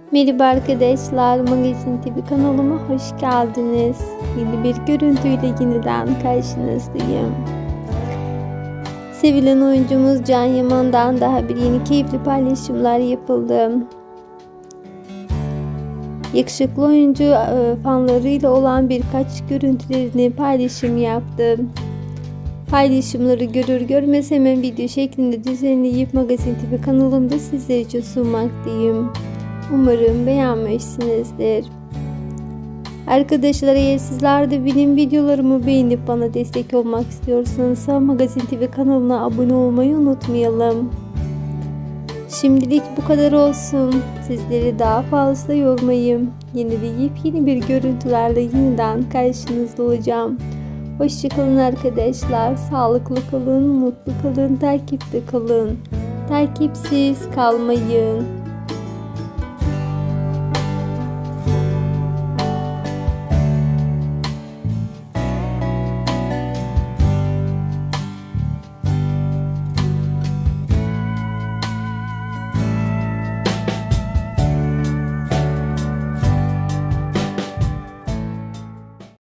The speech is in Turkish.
Merhaba arkadaşlar, Magazin TV kanalıma hoş geldiniz. Yeni bir görüntüyle yeniden karşınızdayım. Sevilen oyuncumuz Can Yaman'dan daha bir yeni keyifli paylaşımlar yapıldı. Yakışıklı oyuncu fanlarıyla olan birkaç görüntülerini paylaşım yaptı. Paylaşımları görür görmez hemen video şeklinde düzenleyip Magazin TV kanalımda sizler için sunmaktayım. Umarım beğenmişsinizdir. Arkadaşlar, eğer sizler de benim videolarımı beğenip bana destek olmak istiyorsanız Magazin TV kanalına abone olmayı unutmayalım. Şimdilik bu kadar olsun. Sizleri daha fazla yormayayım. Yeni de yepyeni bir görüntülerle yeniden karşınızda olacağım. Hoşçakalın arkadaşlar. Sağlıklı kalın, mutlu kalın, takipte kalın. Takipsiz kalmayın.